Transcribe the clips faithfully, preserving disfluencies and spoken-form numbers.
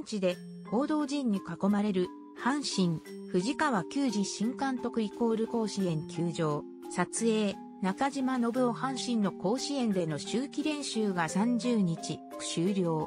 ンチで報道陣に囲まれる阪神、藤川球児新監督イコール甲子園球場。撮影、中島信夫阪神の甲子園での秋季練習がさんじゅうにち終了。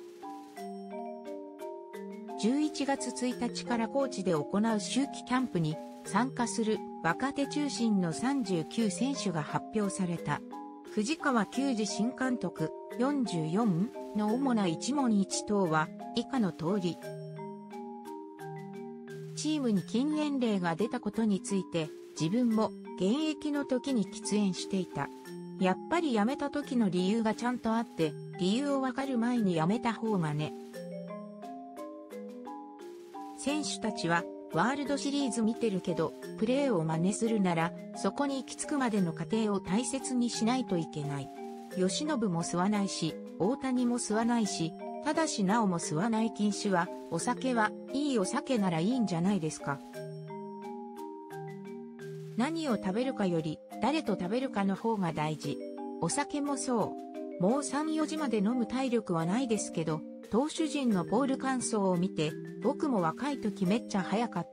じゅういちがつついたちから高知で行う秋季キャンプに参加する若手中心のさんじゅうきゅうせんしゅが発表された。藤川球児新監督よんじゅうよんの主な一問一答は以下の通り。チームに禁煙令が出たことについて自分も現役の時に喫煙していた。やっぱり辞めた時の理由がちゃんとあって理由をわかる前に辞めた方がね。選手たちはワールドシリーズ見てるけど、プレーを真似するなら、そこに行き着くまでの過程を大切にしないといけない。吉信も吸わないし、大谷も吸わないし、ただしなおも吸わない禁酒は、お酒はいいお酒ならいいんじゃないですか。何を食べるかより、誰と食べるかの方が大事。お酒もそう。もうさん、よじまで飲む体力はないですけど、投手陣のボール乾燥を見て、僕も若い時めっちゃ早かった。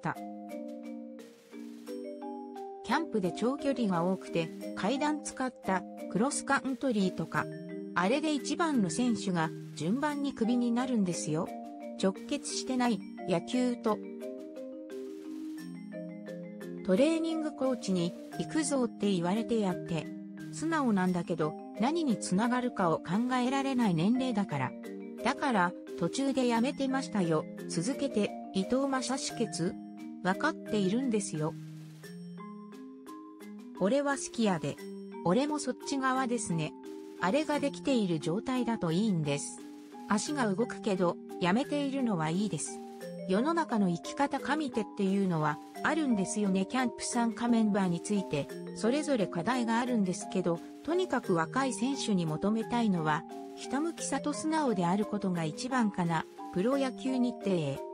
キャンプで長距離が多くて、階段使ったクロスカントリーとか、あれで一番の選手が順番にクビになるんですよ。直結してない野球と。トレーニングコーチに行くぞって言われてやって、素直なんだけど何につながるかを考えられない年齢だから。だから途中でやめてましたよ。続けて伊藤正止血？わかっているんですよ。俺は好きやで。俺もそっち側ですね。あれができている状態だといいんです。足が動くけどやめているのはいいです。世の中の生き方神手っていうのはあるんですよね。キャンプ参加メンバーについてそれぞれ課題があるんですけど、とにかく若い選手に求めたいのはひたむきさと素直であることが一番かな。プロ野球日程へ。